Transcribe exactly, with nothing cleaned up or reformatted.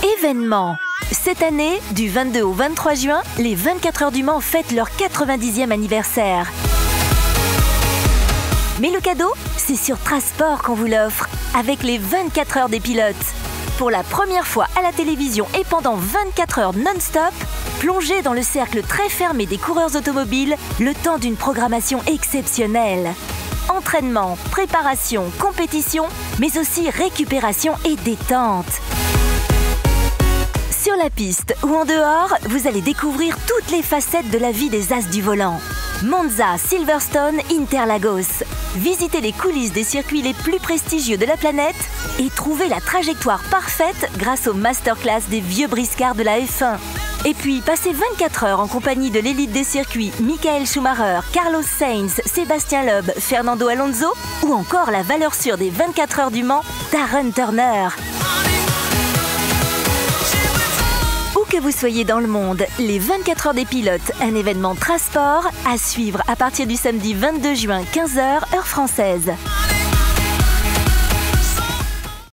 Événement. Cette année, du vingt-deux au vingt-trois juin, les vingt-quatre heures du Mans fêtent leur quatre-vingt-dixième anniversaire. Mais le cadeau, c'est sur Trasport qu'on vous l'offre, avec les vingt-quatre heures des pilotes. Pour la première fois à la télévision et pendant vingt-quatre heures non-stop, plongez dans le cercle très fermé des coureurs automobiles le temps d'une programmation exceptionnelle. Entraînement, préparation, compétition, mais aussi récupération et détente. Sur la piste ou en dehors, vous allez découvrir toutes les facettes de la vie des as du volant. Monza, Silverstone, Interlagos. Visitez les coulisses des circuits les plus prestigieux de la planète et trouvez la trajectoire parfaite grâce aux masterclass des vieux briscards de la F un. Et puis, passez vingt-quatre heures en compagnie de l'élite des circuits Michael Schumacher, Carlos Sainz, Sébastien Loeb, Fernando Alonso ou encore la valeur sûre des vingt-quatre heures du Mans, Darren Turner. Où que vous soyez dans le monde, les vingt-quatre heures des pilotes, un événement Trasport à suivre à partir du samedi vingt-deux juin, quinze heures, heure française.